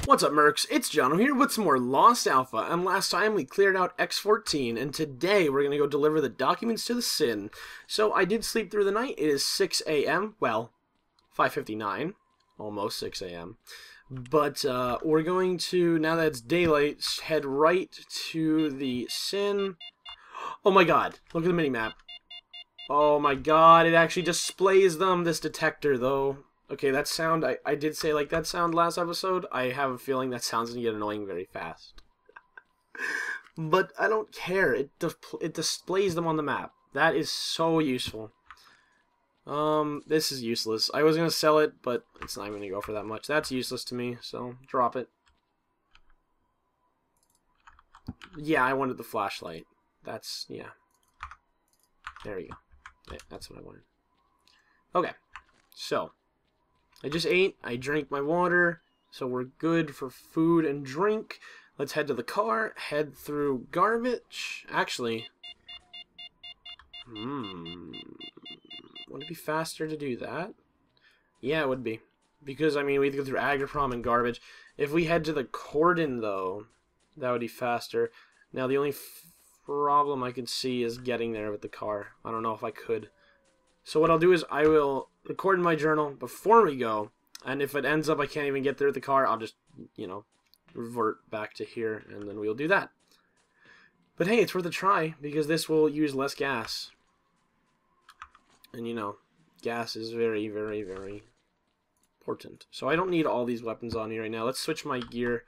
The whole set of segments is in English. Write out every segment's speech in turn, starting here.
What's up, Mercs? It's Jono here with some more Lost Alpha, and last time we cleared out X14, and today we're going to go deliver the documents to the Sin. So I did sleep through the night. It is 6 a.m., well, 5:59, almost 6 a.m. But we're going to, now that it's daylight, head right to the Sin. Oh my god, look at the minimap. Oh my god, it actually displays them, this detector, though. Okay, that sound, I did say like that sound last episode. I have a feeling that sound's gonna get annoying very fast. But I don't care. It displays them on the map. That is so useful. This is useless. I was gonna sell it, but it's not even gonna go for that much. That's useless to me, so drop it. Yeah, I wanted the flashlight. That's, yeah. There we go. Yeah, that's what I wanted. Okay, so I just ate, I drank my water, so we're good for food and drink. Let's head to the car, head through garbage. Actually, would it be faster to do that? Yeah, it would be. Because, I mean, we have to go through Agroprom and garbage. If we head to the cordon, though, that would be faster. Now, the only problem I could see is getting there with the car. I don't know if I could. So what I'll do is I will record in my journal before we go, and if it ends up I can't even get there with the car, I'll just, you know, revert back to here, and then we'll do that. But hey, it's worth a try, because this will use less gas. And you know, gas is very, very, very important. So I don't need all these weapons on me right now. Let's switch my gear.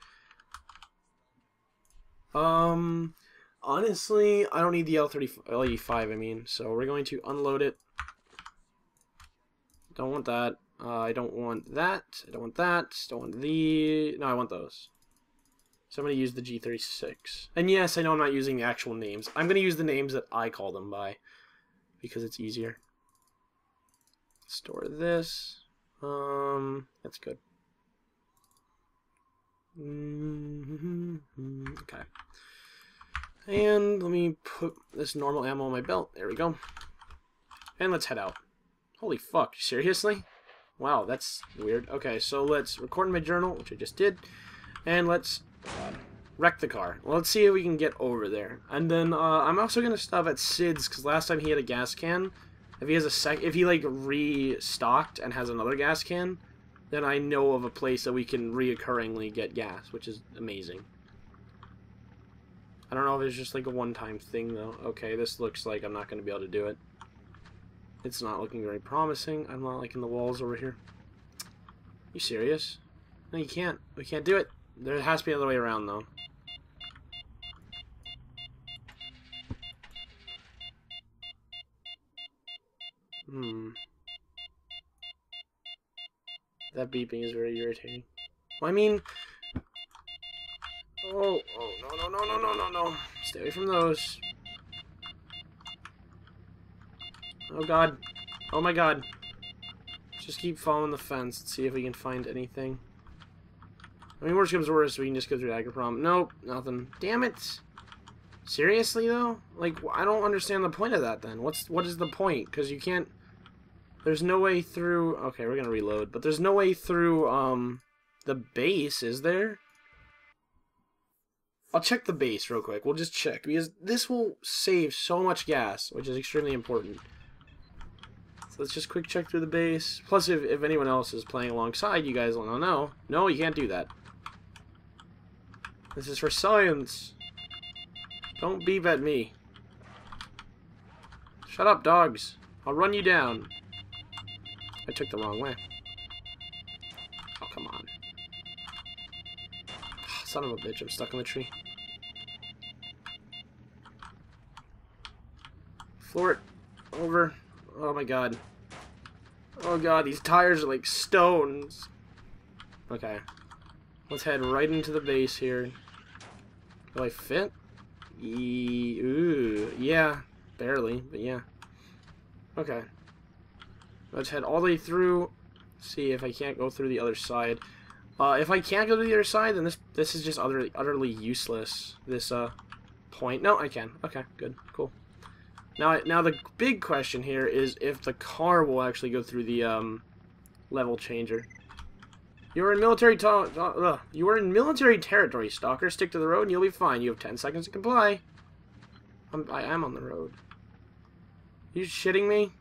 Honestly, I don't need the LE5, I mean, so we're going to unload it. Don't want that. I don't want that. I don't want that. Don't want the... No, I want those. So I'm going to use the G36. And yes, I know I'm not using the actual names. I'm going to use the names that I call them by, because it's easier. Store this. That's good. Okay. And let me put this normal ammo on my belt. There we go. And let's head out. Holy fuck, seriously? Wow, that's weird. Okay, so let's record in my journal, which I just did, and let's wreck the car. Well, let's see if we can get over there. And then I'm also gonna stop at Sid's, because last time he had a gas can. If he has if he like restocked and has another gas can, then I know of a place that we can reoccurringly get gas, which is amazing. I don't know if it's just like a one-time thing though. Okay, this looks like I'm not gonna be able to do it. It's not looking very promising. I'm not liking the walls over here. You serious? No, you can't. We can't do it. There has to be another way around, though. That beeping is very irritating. Well, I mean... Oh, no. Stay away from those. Oh god. Oh my god. Let's just keep following the fence and see if we can find anything. I mean, worst comes to worst, we can just go through Agroprom. Nope, nothing. Damn it! Seriously, though? Like, I don't understand the point of that, then. What is the point? Because you can't... There's no way through... Okay, we're gonna reload. But there's no way through, the base, is there? I'll check the base real quick. We'll just check, because this will save so much gas, which is extremely important. Let's just quick check through the base. Plus, if anyone else is playing alongside, you guys will know. No, you can't do that. This is for science. Don't beep at me. Shut up, dogs. I'll run you down. I took the wrong way. Oh, come on. Son of a bitch, I'm stuck in the tree. Floor it. Over. Oh my god. Oh god, these tires are like stones. Okay. Let's head right into the base here. Will I fit? Ooh, yeah. Barely, but yeah. Okay. Let's head all the way through. See if I can't go through the other side. If I can't go to the other side, then this is just utterly useless. This point. No, I can. Okay, good, cool. Now the big question here is if the car will actually go through the level changer. You are in you are in military territory, Stalker. Stick to the road and you'll be fine. You have 10 seconds to comply. I am on the road. You shitting me?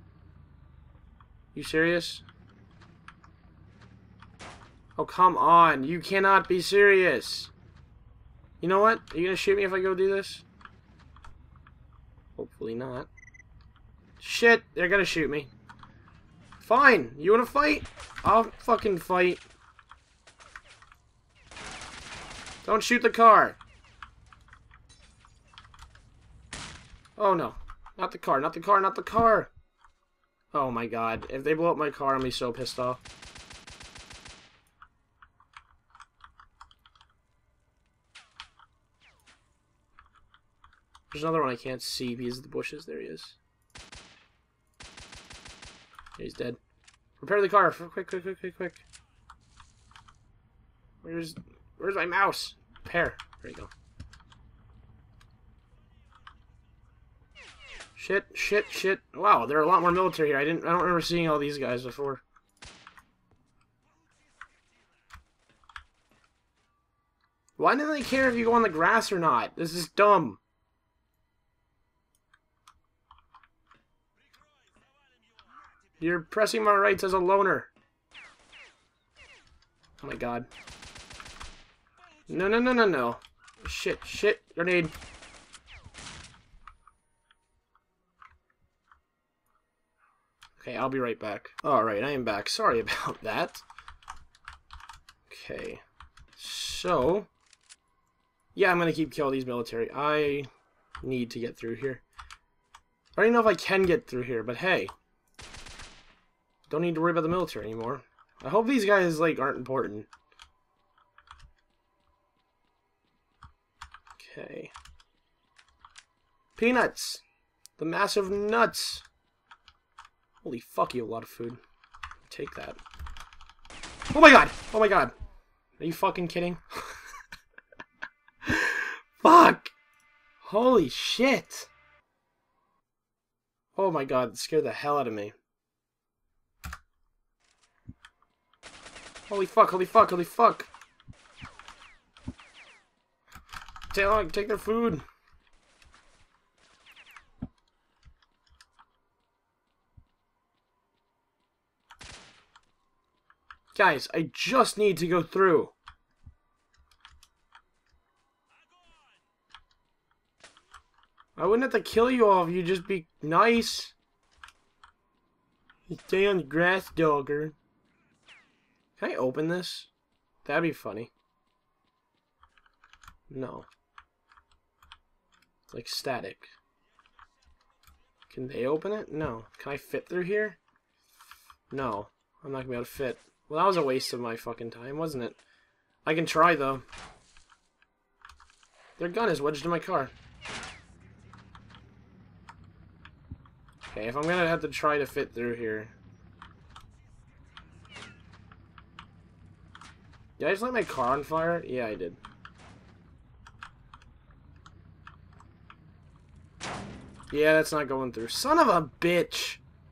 You serious? Oh, come on. You cannot be serious. You know what? Are you gonna shoot me if I go do this? Hopefully not. Shit, they're gonna shoot me. Fine. You wanna fight? I'll fucking fight. Don't shoot the car. Oh no. Not the car, not the car, not the car. Oh my god. If they blow up my car, I'm gonna be so pissed off. There's another one I can't see because of the bushes. There he is. He's dead. Repair the car. Quick, quick, quick, quick, quick. Where's my mouse? Repair. There you go. Shit, shit, shit. Wow, there are a lot more military here. I don't remember seeing all these guys before. Why do they care if you go on the grass or not? This is dumb. You're pressing my rights as a loner. Oh my god. No, no, no, no, no. Shit, shit, grenade. Okay, I'll be right back. Alright, I am back. Sorry about that. Okay. So... yeah, I'm gonna keep killing these military. I need to get through here. I don't even know if I can get through here, but hey. Don't need to worry about the military anymore. I hope these guys, like, aren't important. Okay. Peanuts! The massive nuts! Holy fuck, you have a lot of food. Take that. Oh my god! Oh my god! Are you fucking kidding? Fuck! Holy shit! Oh my god, it scared the hell out of me. Holy fuck, holy fuck, holy fuck! Take their food! Guys, I just need to go through. I wouldn't have to kill you all if you just be nice. You stay on the grass, dogger. Can I open this? That'd be funny. No. It's like static. Can they open it? No. Can I fit through here? No. I'm not gonna be able to fit. Well, that was a waste of my fucking time, wasn't it? I can try, though. Their gun is wedged in my car. Okay, if I'm gonna have to try to fit through here... did I just light my car on fire? Yeah, I did. Yeah, that's not going through. Son of a bitch!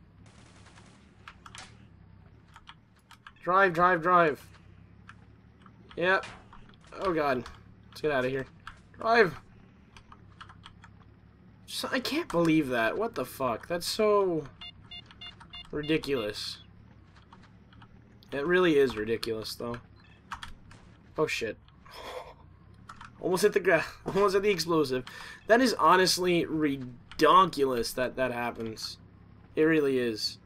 Drive, drive, drive. Yep. Oh god. Let's get out of here. Drive! I can't believe that. What the fuck? That's so... ridiculous. It really is ridiculous, though. Oh shit. Almost hit the ground. Almost hit the explosive. That is honestly ridiculous that that happens. It really is.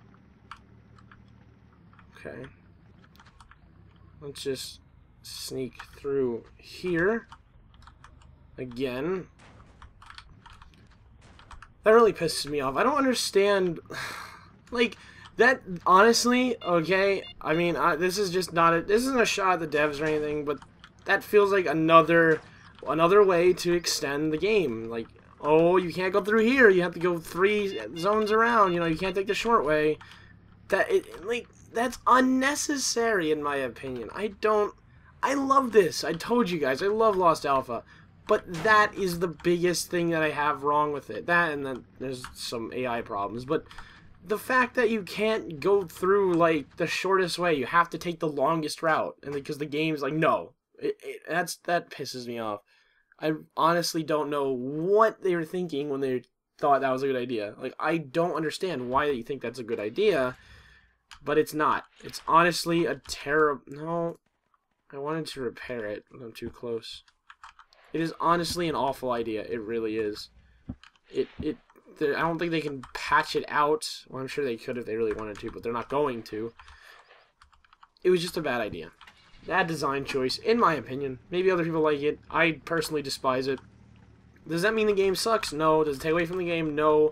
Okay. Let's just sneak through here. Again. That really pisses me off. I don't understand. Like... that, honestly, okay, I mean, this is just not a, this isn't a shot at the devs or anything, but that feels like another way to extend the game. Like, oh, you can't go through here, you have to go 3 zones around, you know, you can't take the short way. Like, that's unnecessary in my opinion. I love this. I told you guys, I love Lost Alpha. But that is the biggest thing that I have wrong with it. That, and then there's some AI problems, but... the fact that you can't go through, like, the shortest way, you have to take the longest route, and because the game's like, no, that pisses me off. I honestly don't know what they were thinking when they thought that was a good idea. Like, I don't understand why you think that's a good idea, but it's not. It's honestly a terrible... No, I wanted to repair it, but I'm too close. It is honestly an awful idea. It really is. I don't think they can patch it out. Well, I'm sure they could if they really wanted to, but they're not going to. It was just a bad idea. Bad design choice, in my opinion. Maybe other people like it. I personally despise it. Does that mean the game sucks? No. Does it take away from the game? No.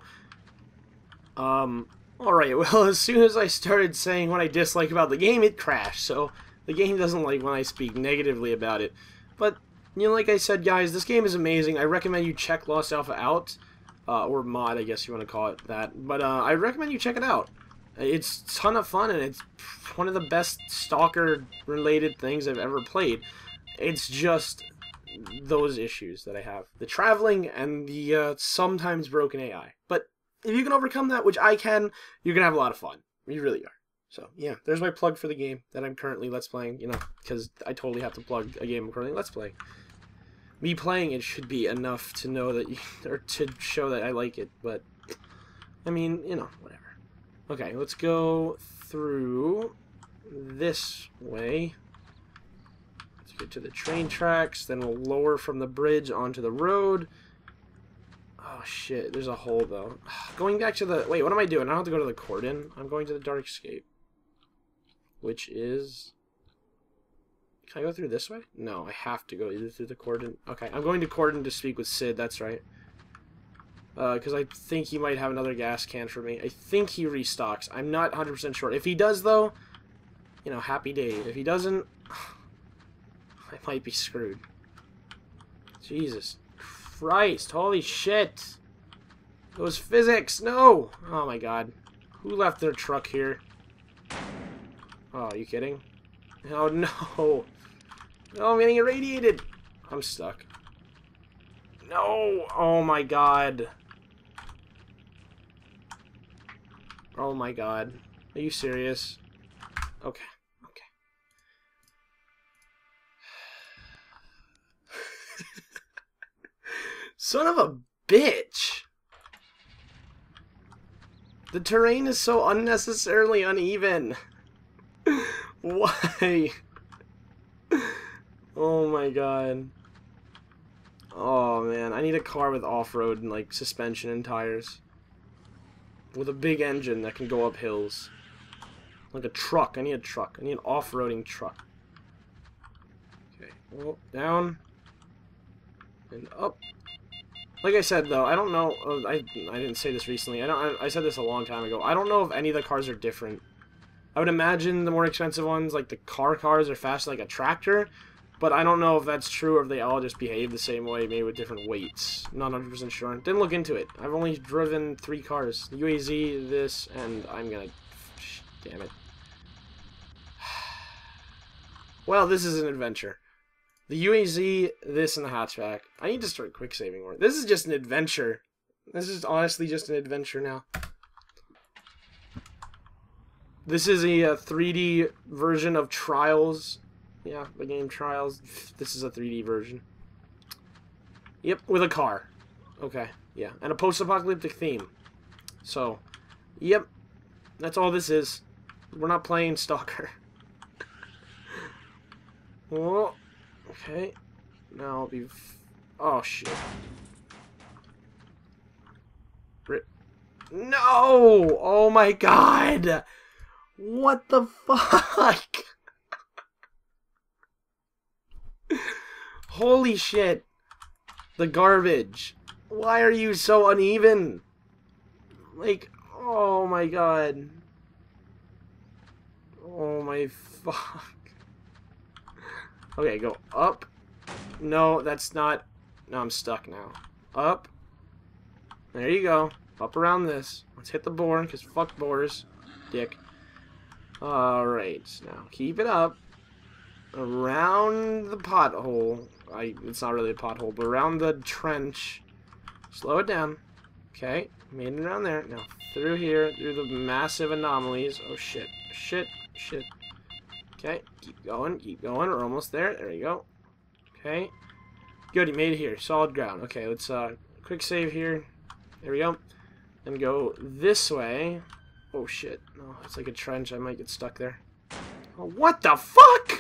Alright, well, as soon as I started saying what I dislike about the game, it crashed. So, the game doesn't like when I speak negatively about it. But, you know, like I said, guys, this game is amazing. I recommend you check Lost Alpha out. Or mod, I guess you want to call it that. But, I recommend you check it out. It's a ton of fun, and it's one of the best Stalker-related things I've ever played. It's just those issues that I have. The traveling and the sometimes broken AI. But if you can overcome that, which I can, you're going to have a lot of fun. You really are. So, yeah, there's my plug for the game that I'm currently Let's Playing, you know, because I totally have to plug a game I'm currently Let's Playing. Me playing it should be enough to know that, or to show that I like it, but, I mean, you know, whatever. Okay, let's go through this way. Let's get to the train tracks, then we'll lower from the bridge onto the road. Oh shit, there's a hole though. Going back to the... Wait, what am I doing? I don't have to go to the Cordon. I'm going to the Dark Escape. Which is... Can I go through this way? No, I have to go either through the Cordon... Okay, I'm going to Cordon to speak with Sid, that's right. Because I think he might have another gas can for me. I think he restocks. I'm not 100% sure. If he does, though, you know, happy day. If he doesn't, I might be screwed. Jesus Christ. Holy shit. Those physics. No. Oh, my God. Who left their truck here? Oh, are you kidding? Oh, no. Oh, I'm getting irradiated. I'm stuck. No. Oh, my God. Oh my God. Are you serious? Okay. Okay. Son of a bitch! The terrain is so unnecessarily uneven. Why? Oh my God. Oh man, I need a car with off-road and like suspension and tires. With a big engine that can go up hills. Like a truck. I need a truck. I need an off-roading truck. Okay. Well, down. And up. Like I said, though, I don't know... I didn't say this recently. I said this a long time ago. I don't know if any of the cars are different. I would imagine the more expensive ones, like the cars, are fast like a tractor. But I don't know if that's true or if they all just behave the same way, maybe with different weights. Not 100% sure. Didn't look into it. I've only driven 3 cars. The UAZ, this, and I'm gonna... Damn it. Well, this is an adventure. The UAZ, this, and the hatchback. I need to start quick saving more. This is just an adventure. This is honestly just an adventure now. This is a 3D version of Trials. Yeah, the game Trials. This is a 3D version. Yep, with a car. Okay, yeah. And a post-apocalyptic theme. So, yep. That's all this is. We're not playing Stalker. Oh, okay. Now I'll be... Oh, shit. No! Oh my God! What the fuck? Holy shit. The garbage. Why are you so uneven? Like, oh my God. Oh my fuck. Okay, go up. No, that's not... No, I'm stuck now. Up. There you go. Up around this. Let's hit the boar, because fuck boars. Dick. Alright, now keep it up. Around the pothole. It's not really a pothole, but around the trench. Slow it down. Okay, made it around there. Now through here, through the massive anomalies. Oh, shit. Shit. Shit. Okay, keep going, keep going. We're almost there. There we go. Okay. Good, you made it here. Solid ground. Okay, let's quick save here. There we go. And go this way. Oh shit. No, it's like a trench. I might get stuck there. Oh, what the fuck?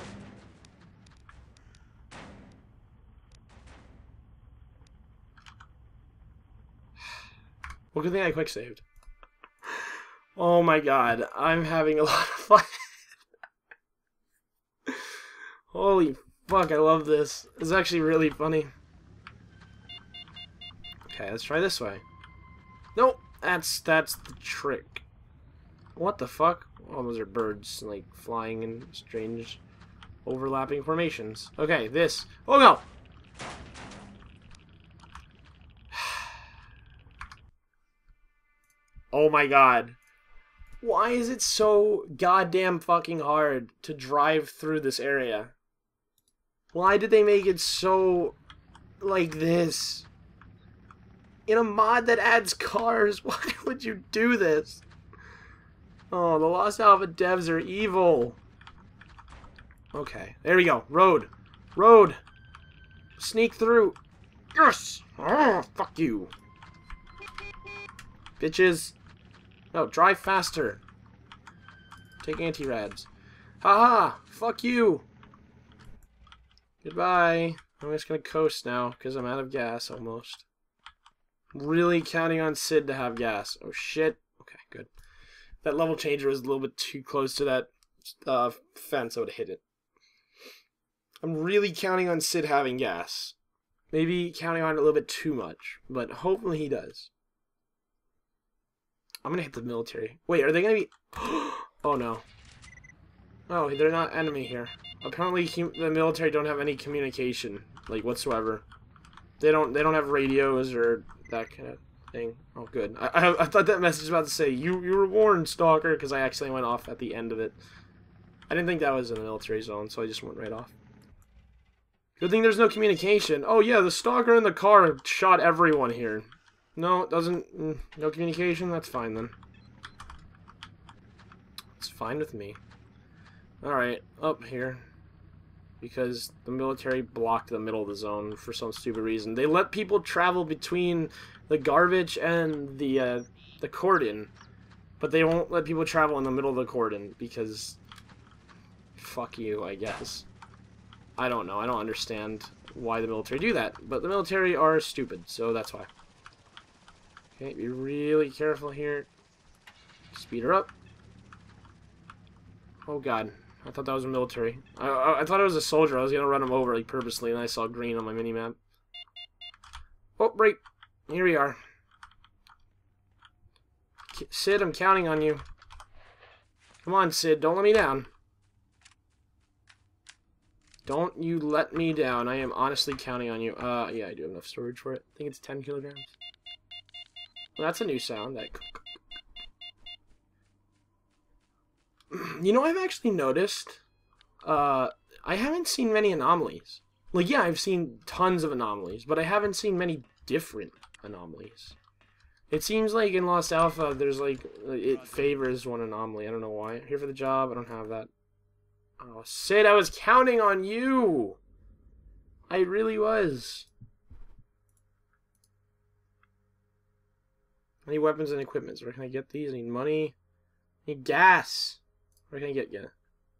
Well, good thing I quick saved. Oh my god, I'm having a lot of fun. Holy fuck, I love this. It's actually really funny. Okay, let's try this way. Nope, that's the trick. What the fuck? Oh, those are birds, like, flying in strange overlapping formations. Okay, this. Oh no! Oh my god. Why is it so goddamn fucking hard to drive through this area? Why did they make it so like this? In a mod that adds cars, why would you do this? Oh, the Lost Alpha devs are evil. Okay, there we go. Road. Road. Sneak through. Yes! Oh, fuck you. Bitches. No, drive faster. Take anti-rads. Haha! Fuck you! Goodbye. I'm just gonna coast now, because I'm out of gas, almost. Really counting on Sid to have gas. Oh, shit. Okay, good. That level changer was a little bit too close to that fence. I would have hit it. I'm really counting on Sid having gas. Maybe counting on it a little bit too much, but hopefully he does. I'm gonna hit the military. Wait, are they gonna be... Oh, no. Oh, they're not enemy here. Apparently, the military don't have any communication, like, whatsoever. They don't have radios or that kind of thing. Oh, good. I thought that message was about to say, you were warned, Stalker, because I actually went off at the end of it. I didn't think that was in the military zone, so I just went right off. Good thing there's no communication. Oh, yeah, the Stalker in the car shot everyone here. No, it doesn't... no communication? That's fine, then. It's fine with me. Alright, up here. Because the military blocked the middle of the zone for some stupid reason. They let people travel between the garbage and the cordon. But they won't let people travel in the middle of the cordon because... Fuck you, I guess. I don't know. I don't understand why the military do that. But the military are stupid, so that's why. Okay, be really careful here. Speed her up. Oh god, I thought that was a military. I thought it was a soldier. I was gonna run him over like purposely, and I saw green on my minimap. Oh, break. Here we are. Sid, I'm counting on you. Come on, Sid, don't let me down. Don't you let me down. I am honestly counting on you. Yeah, I do have enough storage for it. I think it's 10 kilograms. Well, that's a new sound. That... You know, I've actually noticed, I haven't seen many anomalies. Like, yeah, I've seen tons of anomalies, but I haven't seen many different anomalies. It seems like in Lost Alpha, there's like, it favors one anomaly. I don't know why. Here for the job, I don't have that. Oh, Sid, I was counting on you! I really was. I need weapons and equipment. Where can I get these? I need money. I need gas. Where can I get ya?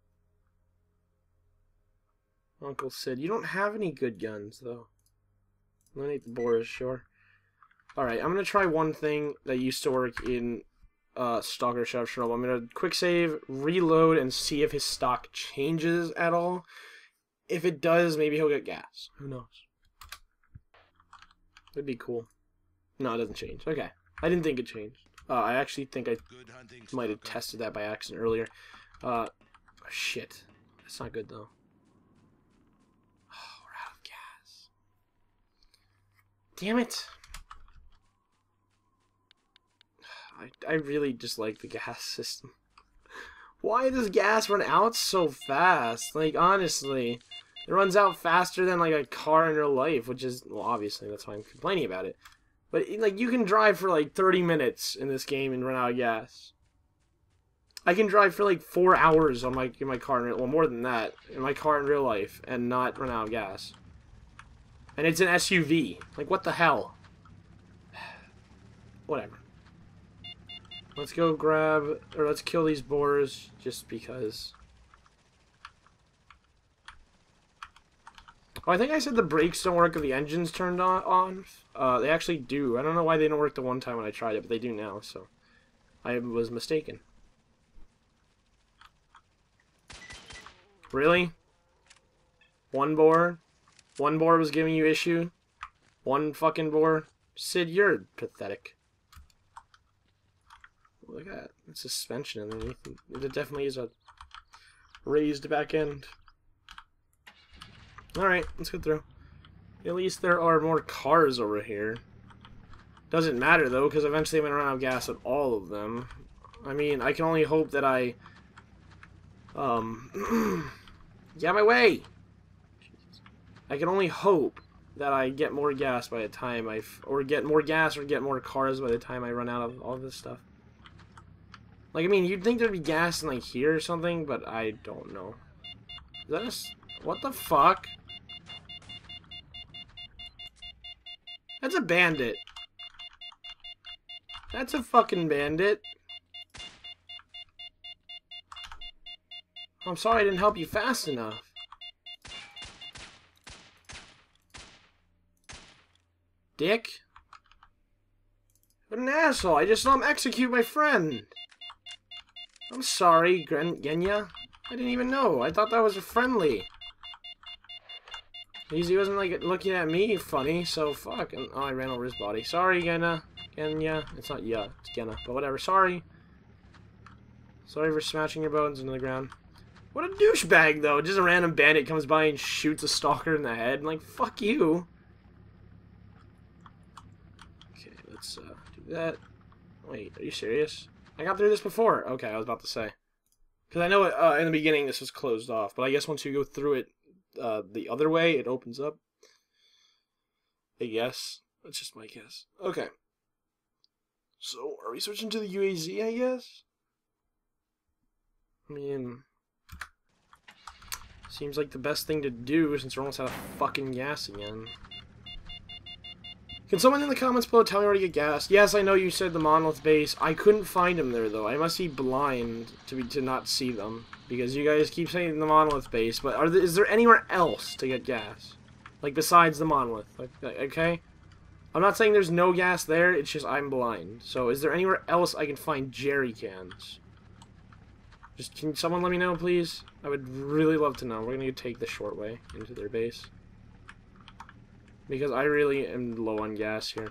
Uncle Sid. You don't have any good guns, though. I need the Boris, sure. Alright, I'm gonna try one thing that used to work in Stalker Chef Chernobyl. I'm gonna quick save, reload, and see if his stock changes at all. If it does, maybe he'll get gas. Who knows? That'd be cool. No, it doesn't change. Okay. I didn't think it changed. I actually think I might have tested that by accident earlier. Shit. That's not good, though. Oh, we're out of gas. Damn it. I really dislike the gas system. Why does gas run out so fast? Like, honestly. It runs out faster than, like, a car in real life, which is... Well, obviously, that's why I'm complaining about it. But, like, you can drive for, like, 30 minutes in this game and run out of gas. I can drive for, like, 4 hours on in my car, well, more than that, in my car in real life, and not run out of gas. And it's an SUV. Like, what the hell? Whatever. Let's go grab, or let's kill these boars, just because. Oh, I think I said the brakes don't work if the engine's turned on. They actually do. I don't know why they don't work the one time when I tried it, but they do now, so I was mistaken. Really? One boar? One boar was giving you issue? One fucking boar? Sid, you're pathetic. Look at that. It's suspension underneath. It definitely is a raised back end. Alright, let's go through. At least there are more cars over here. Doesn't matter, though, because eventually I'm going to run out of gas at all of them. I mean, I can only hope that I... Get out of my way! I can only hope that I get more gas by the time or get more gas or get more cars by the time I run out of all this stuff. Like, I mean, you'd think there'd be gas in, like, here or something, but I don't know. Is that a... What the fuck? That's a bandit. That's a fucking bandit. I'm sorry I didn't help you fast enough. Dick? What an asshole. I just saw him execute my friend. I'm sorry, Genya. I didn't even know. I thought that was a friendly. He wasn't, like, looking at me funny, so fuck. And, oh, I ran over his body. Sorry, Genya. It's not ya. It's Genya. But whatever. Sorry. Sorry for smashing your bones into the ground. What a douchebag, though. Just a random bandit comes by and shoots a stalker in the head. And, like, fuck you. Okay, let's do that. Wait, are you serious? I got through this before. Okay, I was about to say. Because I know in the beginning this was closed off. But I guess once you go through it the other way, it opens up. I guess. That's just my guess. Okay. So, are we switching to the UAZ, I guess? I mean... Seems like the best thing to do since we're almost out of fucking gas again. Can someone in the comments below tell me where to get gas? Yes, I know you said the Monolith base. I couldn't find them there, though. I must be blind to not see them. Because you guys keep saying the Monolith base, but is there anywhere else to get gas? Like, besides the Monolith? Like, okay? I'm not saying there's no gas there, it's just I'm blind. So, is there anywhere else I can find jerry cans? Just, can someone let me know, please? I would really love to know. We're gonna take the short way into their base. Because I really am low on gas here.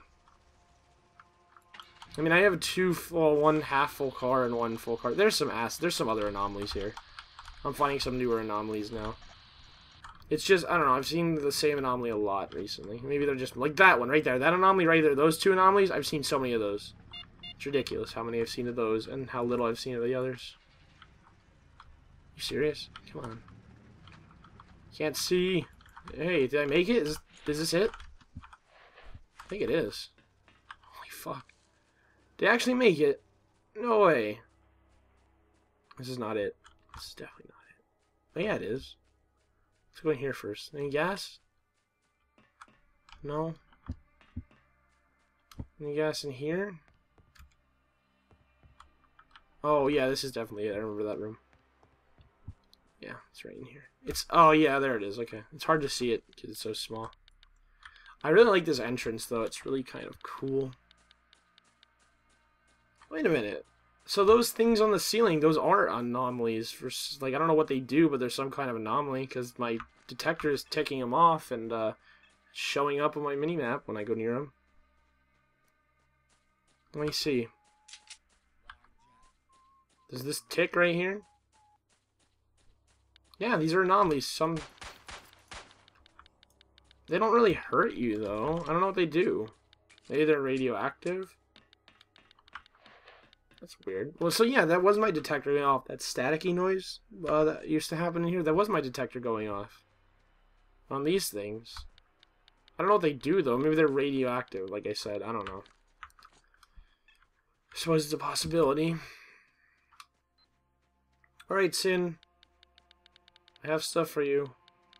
I mean, I have one half full car and one full car. There's some other anomalies here. I'm finding some newer anomalies now. It's just, I don't know, I've seen the same anomaly a lot recently. Maybe they're just, like that one right there. That anomaly right there, those two anomalies, I've seen so many of those. It's ridiculous how many I've seen of those and how little I've seen of the others. You serious? Come on. Can't see. Hey, did I make it? Is this it? I think it is. Holy fuck. Did I actually make it? No way. This is not it. This is definitely not it. Oh yeah, it is. Let's go in here first. Any gas? No. Any gas in here? Oh yeah, this is definitely it. I remember that room. Yeah, it's right in here. Oh yeah, there it is. Okay. It's hard to see it because it's so small. I really like this entrance though. It's really kind of cool. Wait a minute. So those things on the ceiling, those are anomalies. Like, I don't know what they do, but there's some kind of anomaly because my detector is ticking them off and showing up on my minimap when I go near them. Let me see. Does this tick right here? Yeah, these are anomalies. They don't really hurt you, though. I don't know what they do. Maybe they're radioactive? That's weird. Well, so yeah, that was my detector going off. That staticky noise that used to happen in here, that was my detector going off. On these things. I don't know what they do, though. Maybe they're radioactive, like I said. I don't know. I suppose it's a possibility. Alright, Sin. I have stuff for you.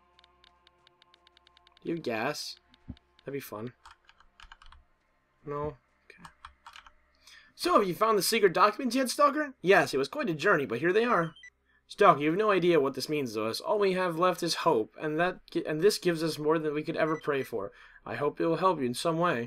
Do you have gas? That'd be fun. No? Okay. So, have you found the secret documents yet, Stalker? Yes, it was quite a journey, but here they are. Stalker, you have no idea what this means to us. All we have left is hope, and this gives us more than we could ever pray for. I hope it will help you in some way.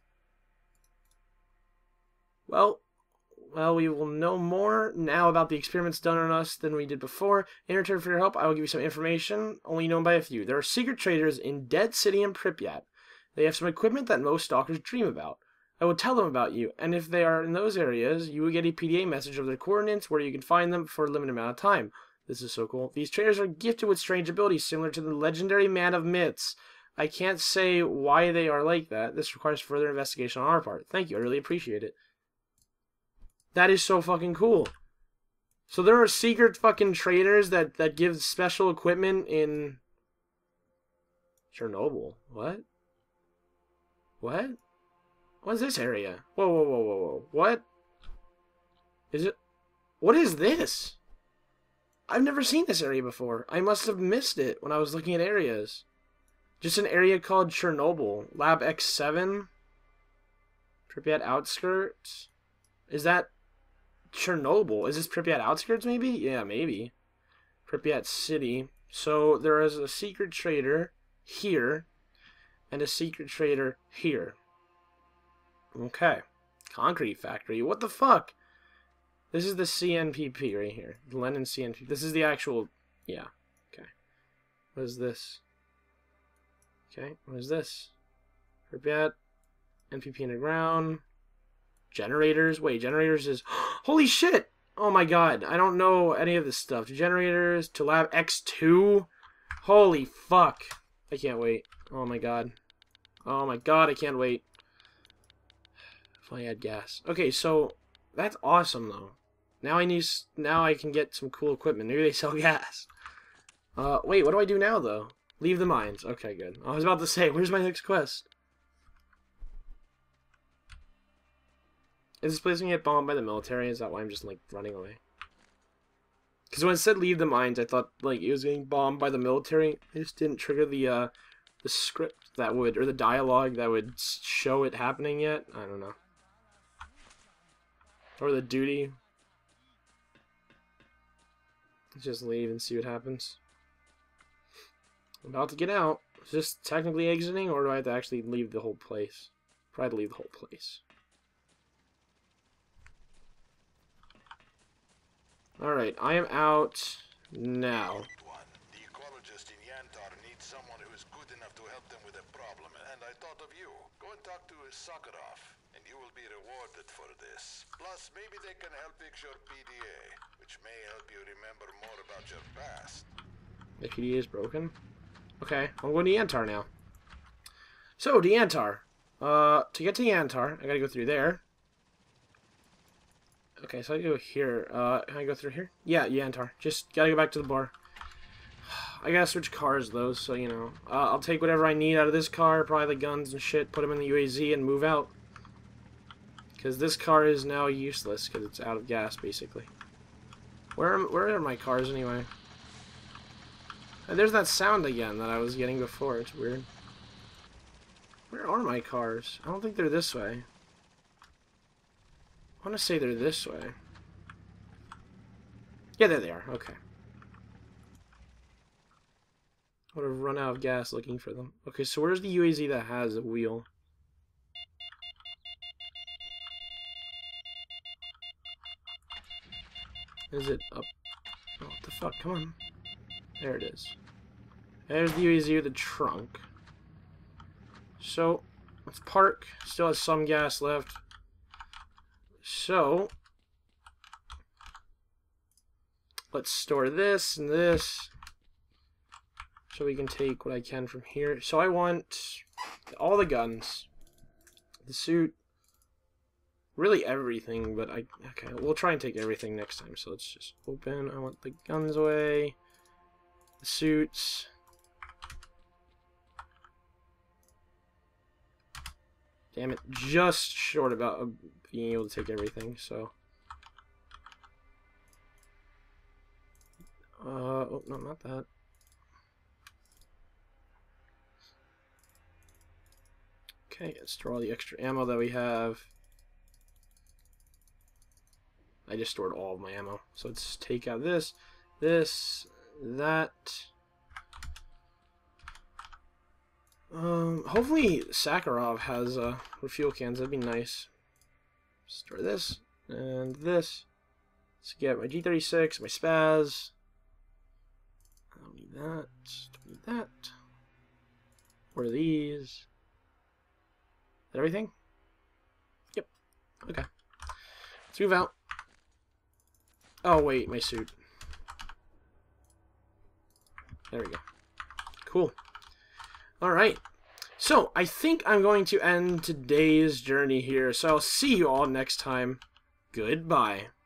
Well, we will know more now about the experiments done on us than we did before. In return for your help, I will give you some information only known by a few. There are secret traders in Dead City and Pripyat. They have some equipment that most stalkers dream about. I will tell them about you, and if they are in those areas, you will get a PDA message of their coordinates where you can find them for a limited amount of time. This is so cool. These traders are gifted with strange abilities similar to the legendary Man of Myths. I can't say why they are like that. This requires further investigation on our part. Thank you, I really appreciate it. That is so fucking cool. So there are secret fucking traders that give special equipment in Chernobyl. What? What? What is this area? Whoa, whoa, whoa, whoa, whoa. What? Is it? What is this? I've never seen this area before. I must have missed it when I was looking at areas. Just an area called Chernobyl. Lab X7? Pripyat Outskirts? Is that Chernobyl? Is this Pripyat Outskirts maybe? Yeah, maybe. Pripyat City. So there is a secret trader here and a secret trader here. Okay. Concrete factory. What the fuck? This is the CNPP right here. The Lenin CNPP. This is the actual... Yeah. Okay. What is this? Okay. What is this? Pripyat. NPP underground. Generators. Wait, generators is... Holy shit! Oh my god. I don't know any of this stuff. Generators to lab X2. Holy fuck. I can't wait. Oh my god. Oh my god, I can't wait. If I had gas. Okay, so that's awesome though. Now I can get some cool equipment. Maybe they sell gas. Wait, what do I do now though? Leave the mines. Okay, good. I was about to say, where's my next quest? Is this place gonna get bombed by the military? Is that why I'm just like running away? Because when it said leave the mines, I thought like it was getting bombed by the military. It just didn't trigger the script that would, or the dialogue that would show it happening yet. I don't know. Or the duty. Let's just leave and see what happens. I'm about to get out. Is this technically exiting, or do I have to actually leave the whole place? Probably leave the whole place. Alright, I am out now. The ecologist in Yantar needs someone who is good enough to help them with a problem, and I thought of you. Go and talk to Sakharov, and you will be rewarded for this. Plus, maybe they can help fix your PDA, which may help you remember more about your past. The PDA is broken? Okay, I'm going to Yantar now. So, to Yantar. To get to Yantar, I gotta go through there. Okay, so I go here. Can I go through here? Yeah, Yantar. Just gotta go back to the bar. I gotta switch cars, though, so, you know. I'll take whatever I need out of this car, probably the guns and shit, put them in the UAZ, and move out. Because this car is now useless, because it's out of gas, basically. Where are my cars, anyway? And there's that sound again that I was getting before. It's weird. Where are my cars? I don't think they're this way. I want to say they're this way. Yeah, there they are. Okay. I would have run out of gas looking for them. Okay, so where's the UAZ that has a wheel? Is it up? Oh, what the fuck? Come on. There it is. There's the UAZ with the trunk. So, let's park. Still has some gas left. So, let's store this and this. So we can take what I can from here. So I want all the guns. The suit. Really everything, but okay, we'll try and take everything next time. So let's just open. I want the guns away. The suits. Damn it, just short about being able to take everything, so... oh, no, not that. Okay, let's store all the extra ammo that we have. I just stored all of my ammo, so let's take out this, that... hopefully Sakharov has refuel cans. That'd be nice. Store this and this. Let's get my G36, my Spaz. I don't need that. Don't need that. What are these? Is that everything? Yep. Okay. Let's move out. Oh wait, my suit. There we go. Cool. Alright, so I think I'm going to end today's journey here, so I'll see you all next time. Goodbye.